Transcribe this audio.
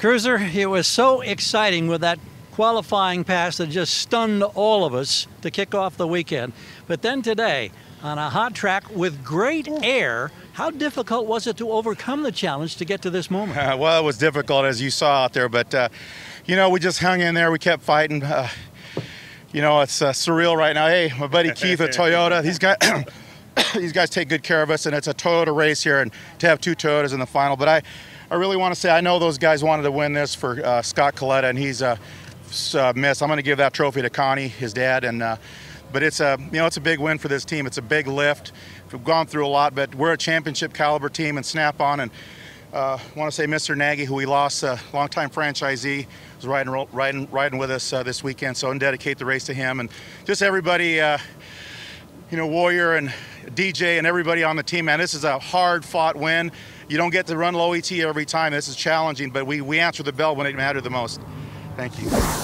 Cruzer, it was so exciting with that qualifying pass that just stunned all of us to kick off the weekend. But then today, on a hot track with great air, how difficult was it to overcome the challenge to get to this moment? Well, it was difficult, as you saw out there, but you know, we just hung in there. We kept fighting. You know, it's surreal right now. Hey, my buddy Keith at Toyota, these guys take good care of us, and it's a Toyota race here, and to have two Toyotas in the final. But I really want to say I know those guys wanted to win this for Scott Coletta, and he's missed. I'm going to give that trophy to Connie, his dad, and but it's a it's a big win for this team. It's a big lift. We've gone through a lot, but we're a championship caliber team, and Snap-on, and I want to say Mr. Nagy, who we lost, a longtime franchisee, was riding with us this weekend. So I dedicate the race to him, and just everybody, you know, Warrior and DJ and everybody on the team. Man, this is a hard-fought win. You don't get to run low ET every time. This is challenging, but we answer the bell when it mattered the most. Thank you.